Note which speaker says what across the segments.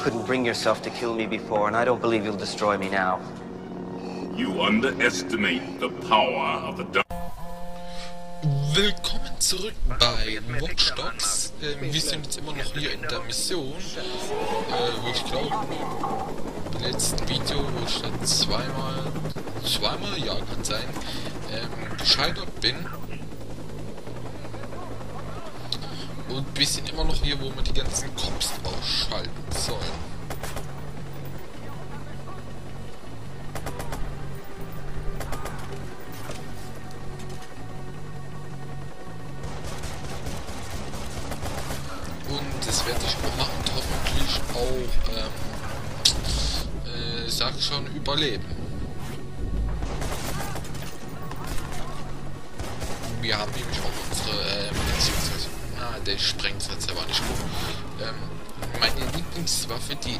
Speaker 1: couldn't bring yourself to kill me before, and I don't believe you'll destroy me now.
Speaker 2: You underestimate the power of the dark.
Speaker 3: Willkommen zurück bei Watch Dogs. Wir sind jetzt immer noch hier in der Mission, wo ich glaube, im letzten Video, wo ich dann zweimal, ja kann sein, gescheitert bin. Und wir sind immer noch hier, wo wir die ganzen Cops ausschalten sollen. Und das werde ich auch machen und hoffentlich auch, sag schon, überleben. Wir haben nämlich auch unsere, beziehungsweise, der sprengt jetzt aber nicht gut. Meine Lieblingswaffe, die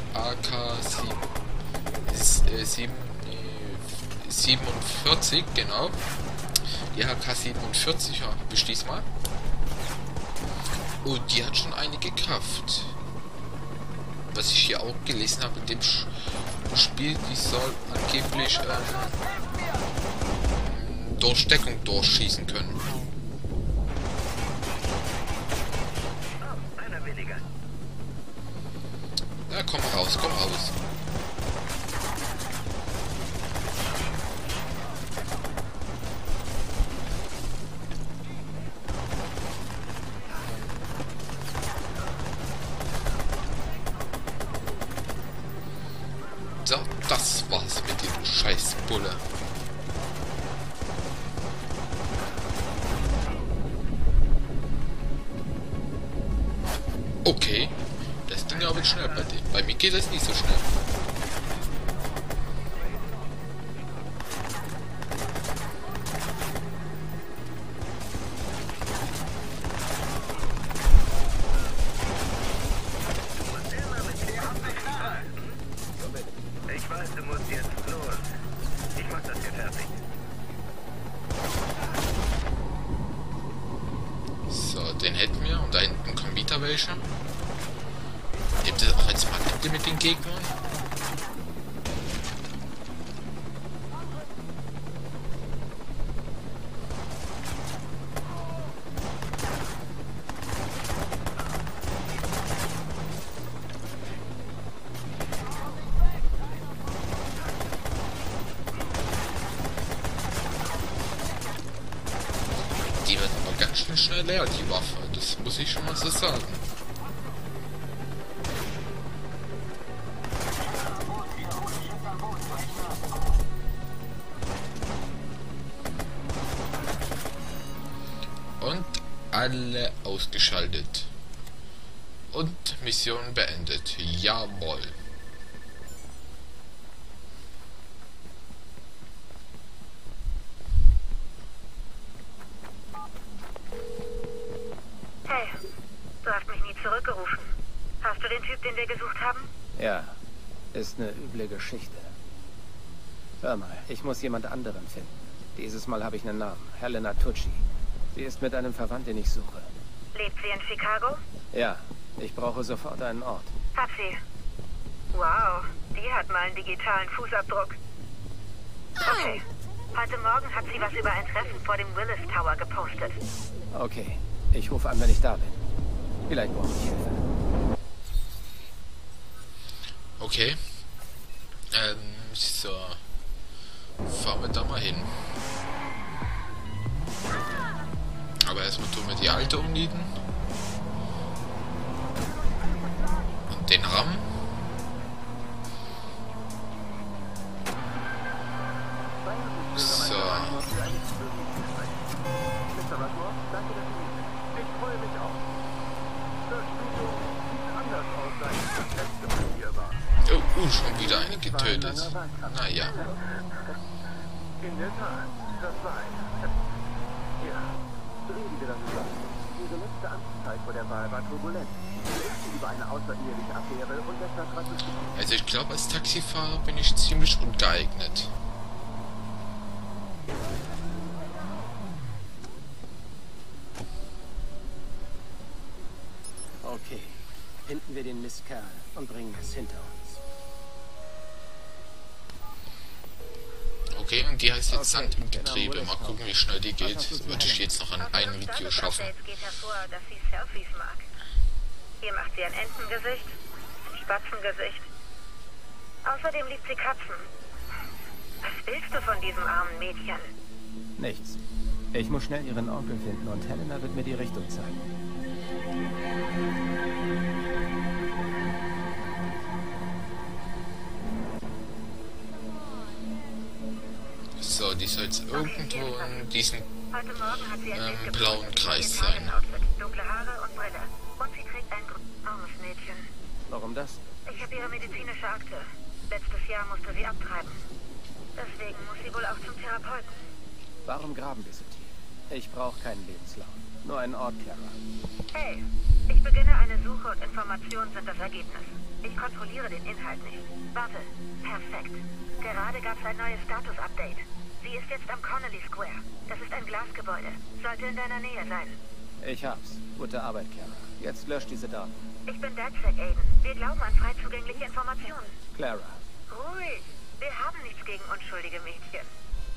Speaker 3: AK-47, genau. Die AK-47 habe ich diesmal. Und die hat schon einige Kraft. Was ich hier auch gelesen habe in dem Spiel, die soll angeblich durch Deckung durchschießen können. Ja, komm raus, komm raus. So, das war's mit dem Scheißbulle. Okay, das ging aber schnell bei dem. Bei mir geht das nicht so schnell.
Speaker 4: Ich weiß, du musst jetzt los. Ich mach das hier fertig.
Speaker 3: So, den hätten wir. Und da hinten kommen wieder welche. Gibt es auch jetzt Markete mit den Gegnern? Die wird aber ganz schön schnell leer, die Waffe. Das muss ich schon mal so sagen. Und alle ausgeschaltet. Und Mission beendet. Jawohl.
Speaker 5: Hey, du hast mich nie zurückgerufen. Hast du den Typ, den wir gesucht haben?
Speaker 1: Ja, ist eine üble Geschichte. Hör mal, ich muss jemand anderen finden. Dieses Mal habe ich einen Namen. Helena Tucci. Sie ist mit einem Verwandten, den ich suche.
Speaker 5: Lebt sie in Chicago?
Speaker 1: Ja, ich brauche sofort einen Ort.
Speaker 5: Hat sie. Wow, die hat mal einen digitalen Fußabdruck. Okay. Heute Morgen hat sie was über ein Treffen vor dem Willis Tower gepostet.
Speaker 1: Okay, ich rufe an, wenn ich da bin. Vielleicht brauche ich Hilfe.
Speaker 3: Okay. So. Fahren wir da mal hin. Aber erstmal tun wir die alte umnieten. Und den Ram. So. Oh, schon wieder eine getötet. Naja.
Speaker 4: In der Tat, das war einer. Ja, reden wir darüber. Ihre letzte Amtszeit vor der Wahl war turbulent. Über eine außerirdische Affäre und der Stadtrat.
Speaker 3: Also ich glaube, als Taxifahrer bin ich ziemlich ungeeignet.
Speaker 1: Okay, Finden wir den Mistkerl und bringen es hinter uns.
Speaker 3: Okay, und die heißt jetzt
Speaker 1: Okay,
Speaker 3: Sand im
Speaker 1: genau,
Speaker 3: Getriebe. Mal gucken, wie schnell die geht.
Speaker 1: hast du zu
Speaker 3: Würde ich jetzt noch an ein Video schaffen.
Speaker 5: Geht hervor, dass sie Selfies mag. Hier macht sie ein Entengesicht, ein Spatzengesicht. Außerdem liebt sie Katzen. Was willst du von diesem armen Mädchen?
Speaker 1: Nichts. Ich muss schnell ihren Onkel finden und Helena wird mir die Richtung zeigen.
Speaker 3: So, die soll jetzt irgendwo in diesem
Speaker 5: Heute Morgen hat sie ein Bild gepostet
Speaker 3: blauen
Speaker 5: mit
Speaker 3: Kreis
Speaker 5: dem
Speaker 3: sein.
Speaker 5: Target-Outfit, dunkle Haare und Brille. Und sie trägt ein armes Mädchen.
Speaker 1: Warum das?
Speaker 5: Ich habe ihre medizinische Akte. Letztes Jahr musste sie abtreiben. Deswegen muss sie wohl auch zum Therapeuten.
Speaker 1: Warum graben wir so tief? Ich brauche keinen Lebenslauf. Nur einen Ort, Clara.
Speaker 5: Hey, ich beginne eine Suche und Informationen sind das Ergebnis. Ich kontrolliere den Inhalt nicht. Warte, perfekt. Gerade gab es ein neues Status-Update. Sie ist jetzt am Connolly Square. Das ist ein Glasgebäude. Sollte in deiner Nähe sein.
Speaker 1: Ich hab's. Gute Arbeit, Clara. Jetzt löscht diese Daten.
Speaker 5: Ich bin DedSec, Aiden. Wir glauben an frei zugängliche Informationen.
Speaker 1: Clara.
Speaker 5: Ruhig. Wir haben nichts gegen unschuldige Mädchen.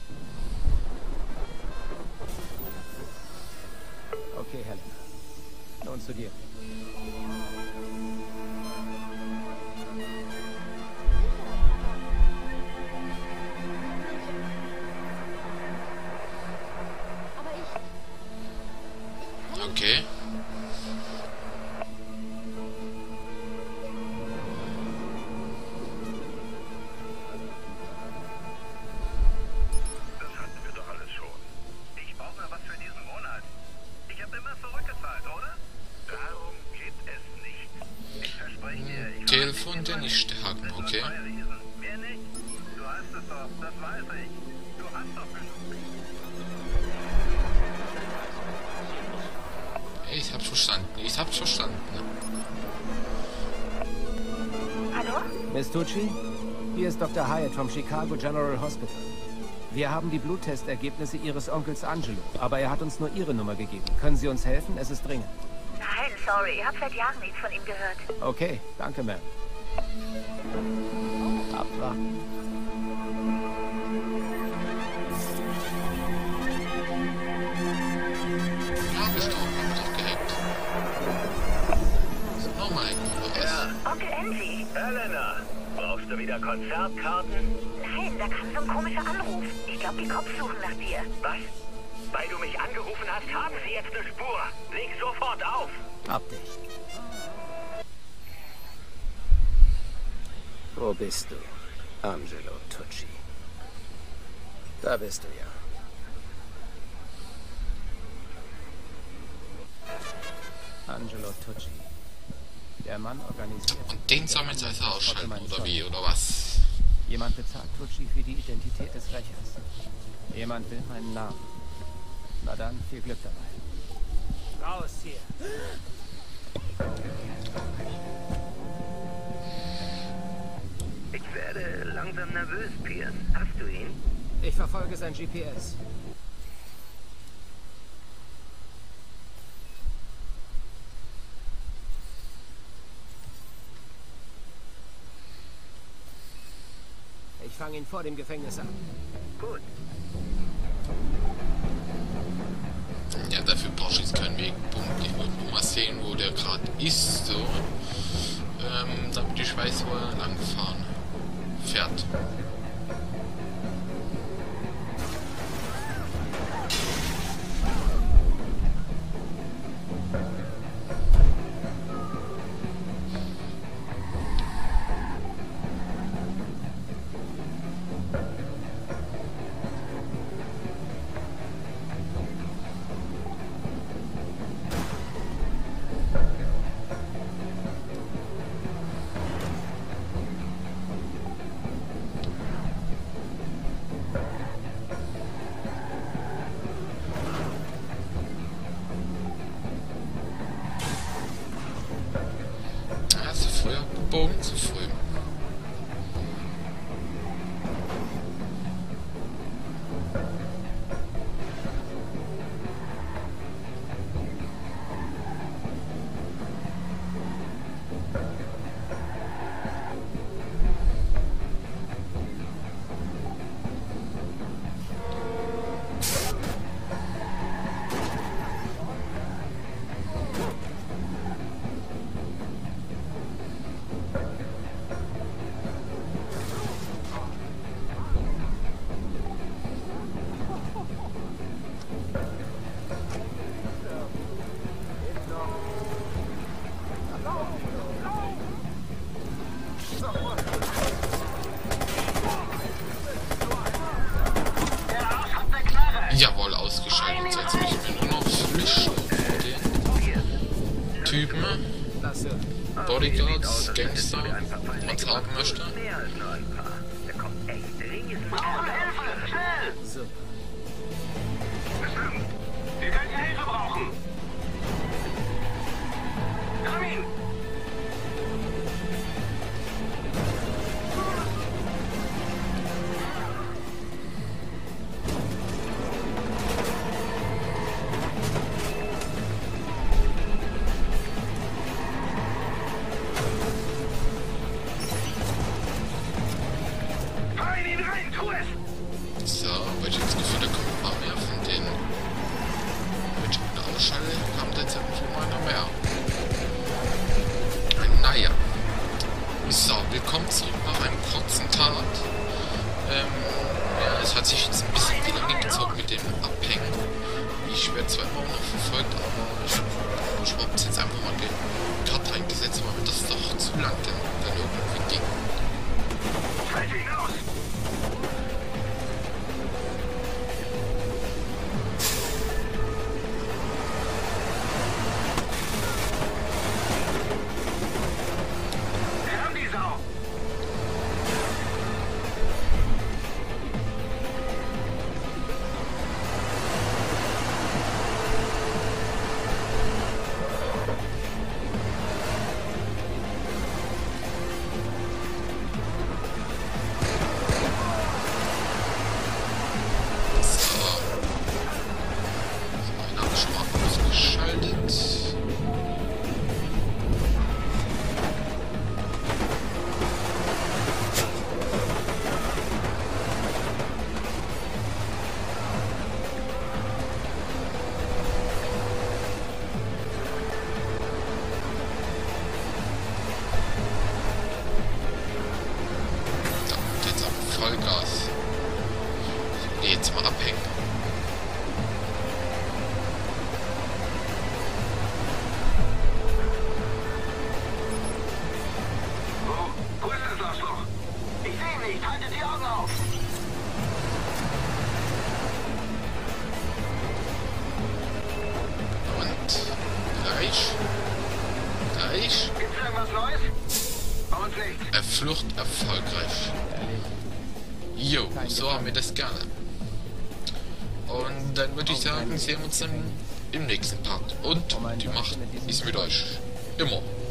Speaker 1: Okay, Helena. Nun zu dir.
Speaker 3: Okay.
Speaker 4: Das hatten wir doch alles schon. Ich brauche mal was für diesen Monat. Ich habe immer zurückgezahlt, oder? Darum geht es nicht. Ich verspreche dir, ich
Speaker 3: Telefon der nicht hacken, okay.
Speaker 4: Wer nicht? Du hast es doch, das weiß ich. Du hast doch genug.
Speaker 3: Ich hab's verstanden, ich hab's verstanden.
Speaker 5: Hallo?
Speaker 1: Miss Tucci? Hier ist Dr. Hyatt vom Chicago General Hospital. Wir haben die Bluttestergebnisse Ihres Onkels Angelo, aber er hat uns nur Ihre Nummer gegeben. Können Sie uns helfen? Es ist dringend.
Speaker 5: Nein, sorry. Ich habe seit Jahren nichts von ihm gehört.
Speaker 1: Okay, danke, Ma'am. Abwarten.
Speaker 3: Ja, gestorben, hab ich doch gehackt. So, nochmal oder was?
Speaker 5: Onkel Angie.
Speaker 4: Helena, brauchst du wieder Konzertkarten?
Speaker 5: Nein, da kam so ein komischer Anruf. Ich glaube, die Cops suchen nach dir.
Speaker 4: Was? Weil du mich angerufen hast, haben sie jetzt eine Spur. Leg sofort auf.
Speaker 1: Abdicht. Wo bist du, Angelo Tucci? Da bist du ja. Angelo Tucci. Der Mann organisiert...
Speaker 3: Und den soll man jetzt also ausschalten, oder wie, oder was?
Speaker 1: Jemand bezahlt Tucci für die Identität des Rächers. Jemand will meinen Namen. Na dann, viel Glück dabei. Raus hier!
Speaker 4: Ich werde langsam nervös, Pierce. Hast du ihn?
Speaker 1: Ich verfolge sein GPS. Ich fange ihn vor dem Gefängnis an.
Speaker 4: Gut.
Speaker 3: Ja, dafür brauche ich jetzt keinen Wegpunkt. Ich wollte nur mal sehen, wo der gerade ist, so. Damit ich weiß, wo er lang fahren fährt. Bogen zu früh. Typen,
Speaker 1: Lass hören.
Speaker 3: Bodyguards, Gangster, man es haben möchte.
Speaker 4: Mehr als nur ein paar. Der kommt echt riesig.
Speaker 6: Brauchen Hilfe! Schnell!
Speaker 1: Super.
Speaker 6: Bestimmt! Wir könnten Hilfe brauchen! Ramin! Fahr in ihn rein! Tu es!
Speaker 3: So, weil ich das Gefühl, da kommen ein paar mehr von denen. Wenn ich eine ausschalte, kam da jetzt irgendwie mal einer mehr. Naja. So, willkommen zurück nach einem kurzen Tat. Ja, es hat sich jetzt ein bisschen wie lange gezogen mit dem Abhängen. Ich werde zwar immer noch verfolgt, aber ich habe jetzt einfach mal den Cut reingesetzt, weil mir das doch zu lang dann irgendwie ging.
Speaker 6: Schalte ihn aus! Wir haben die Sau!
Speaker 3: Einer habe ich schon mal ausgeschaltet. Da, jetzt am Vollgas. So, jetzt mal abhängen.
Speaker 6: Wo ist das Arschloch? Ich sehe ihn nicht. Haltet die Augen auf!
Speaker 3: Und gleich.
Speaker 6: Gibt's irgendwas Neues? Bei uns nicht.
Speaker 3: Flucht erfolgreich. Jo, so haben wir das gerne. Und dann würde ich sagen, sehen wir uns dann im nächsten Part. Und die Macht ist mit euch. Immer.